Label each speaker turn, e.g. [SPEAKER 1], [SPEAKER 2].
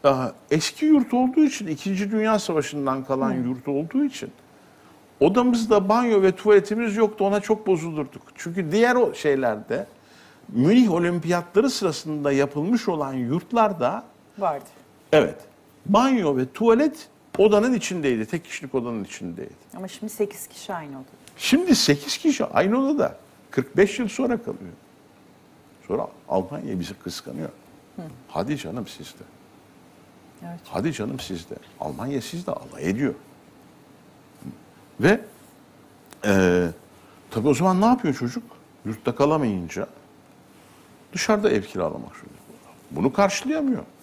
[SPEAKER 1] eski yurt olduğu için, İkinci Dünya Savaşı'ndan kalan yurt olduğu için odamızda banyo ve tuvaletimiz yoktu. Ona çok bozulurduk. Çünkü diğer o şeylerde Münih Olimpiyatları sırasında yapılmış olan yurtlarda
[SPEAKER 2] Vardı.
[SPEAKER 1] evet, banyo ve tuvalet odanın içindeydi. Tek kişilik odanın içindeydi.
[SPEAKER 2] Ama şimdi 8 kişi aynı odada.
[SPEAKER 1] Şimdi 8 kişi aynı odada 45 yıl sonra kalıyor. Sonra Almanya bizi kıskanıyor. Hadi canım sizde.
[SPEAKER 2] Evet.
[SPEAKER 1] Hadi canım sizde. Almanya sizde alay ediyor. Ve tabii o zaman ne yapıyor çocuk? Yurtta kalamayınca dışarıda ev kiralamak zorunda. Bunu karşılayamıyor.